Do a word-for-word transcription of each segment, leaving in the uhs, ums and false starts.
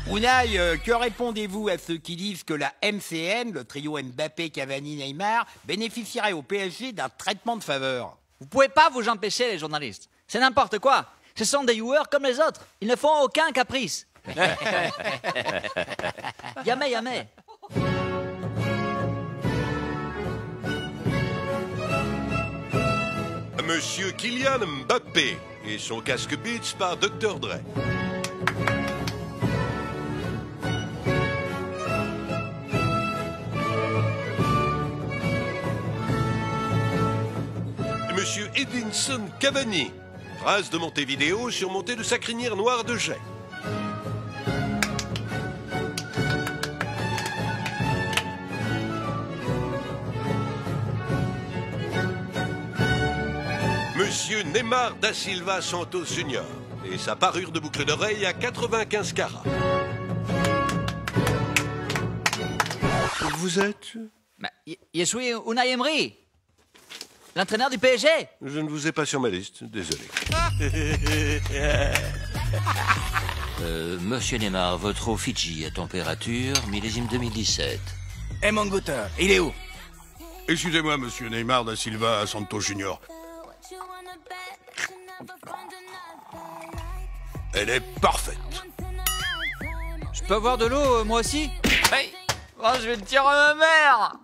Unai, euh, que répondez-vous à ceux qui disent que la M C N, le trio Mbappé, Cavani, Neymar, bénéficierait au P S G d'un traitement de faveur? Vous pouvez pas vous empêcher, les journalistes. C'est n'importe quoi. Ce sont des joueurs comme les autres. Ils ne font aucun caprice. Jamais, jamais. Monsieur Kylian Mbappé et son casque Beats par docteur Dre. Monsieur Edinson Cavani, phrase de Montevideo surmontée de sa crinière noire de jet. Monsieur Neymar da Silva Santos Junior et sa parure de boucle d'oreille à quatre-vingt-quinze carats. Vous êtes? Bah, je suis Unai Emery, l'entraîneur du P S G. Je ne vous ai pas sur ma liste, désolé. euh, Monsieur Neymar, votre eau Fidji à température, millésime deux mille dix-sept. Et mon goûteur, il est où? Excusez-moi, monsieur Neymar da Silva Santos Junior. Elle est parfaite. Je peux avoir de l'eau, euh, moi aussi? Hey, oh, je vais le tirer à ma mère.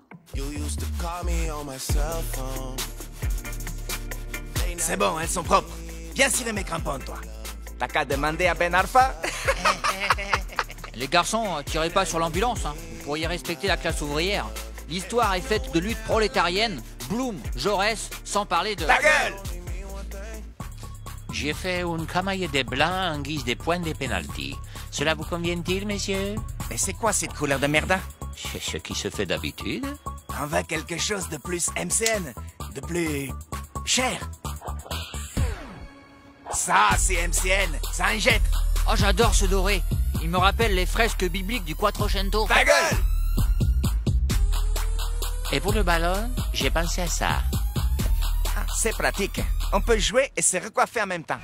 C'est bon, elles sont propres. Bien cirer mes crampons, toi. T'as qu'à demander à Ben Arfa. Les garçons, tirez pas sur l'ambulance. Hein. Vous pourriez respecter la classe ouvrière. L'histoire est faite de lutte prolétarienne. Blum, Jaurès, sans parler de... Ta gueule! J'ai fait une camaille de blanc en guise de points de pénalty. Cela vous convient-il, messieurs? Mais c'est quoi cette couleur de merde? C'est ce qui se fait d'habitude. On veut quelque chose de plus M C N, de plus cher. Ça, c'est M C N, ça en jette. Oh, j'adore ce doré. Il me rappelle les fresques bibliques du Quattrocento. Ta gueule! Et pour le ballon, j'ai pensé à ça. Ah, c'est pratique. On peut jouer et se recoiffer en même temps.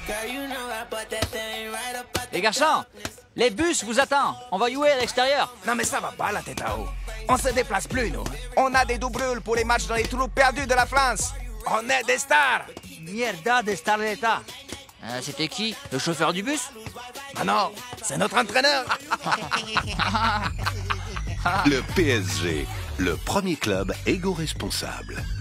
Les garçons, les bus vous attendent. On va jouer à l'extérieur. Non mais ça va pas la tête à haut. On se déplace plus, nous. On a des doublures pour les matchs dans les trous perdus de la France. On est des stars. Mierda de Starletta. Euh, C'était qui? Le chauffeur du bus? Ah non, c'est notre entraîneur. Le P S G, le premier club égo-responsable.